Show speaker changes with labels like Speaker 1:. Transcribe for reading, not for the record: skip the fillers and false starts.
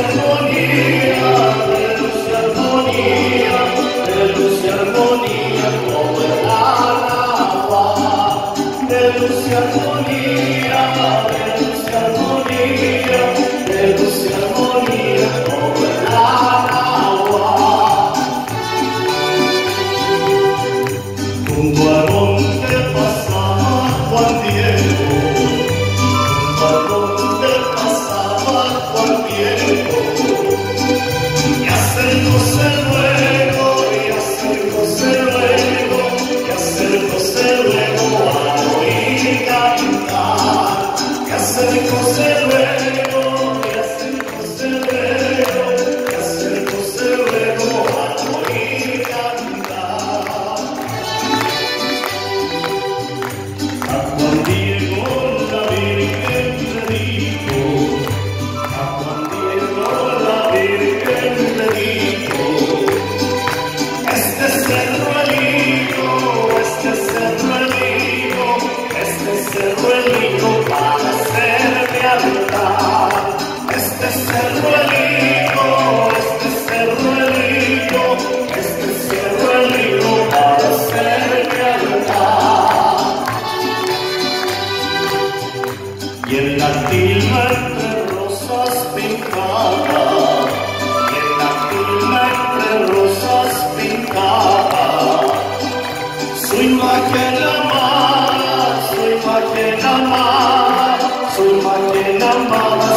Speaker 1: armonía, de luz y armonía, de luz y armonía, como el agua. De luz y armonía, de luz y armonía, de luz y armonía, como el agua. Junto al monte pasaba Juan Diego, junto al monte pasaba Juan Diego, y acercóse luego, y acercóse luego, y acercóse luego al oír cantar, y acercóse luego, y acercóse luego, y acercóse luego al oír cantar. A Juan Diego la Virgen le dijo, a Juan Diego la Virgen le dijo, este cerro el hijo, este cerro el hijo, este cerro el hijo para hacerme altar. Este cerro el hijo, este cerro el hijo, este cerro el hijo para hacerme altar. Y en la tilma entre rosas pintaba, y en la tilma entre rosas pintaba, su imagen amada, su imagen amada, su imagen amada.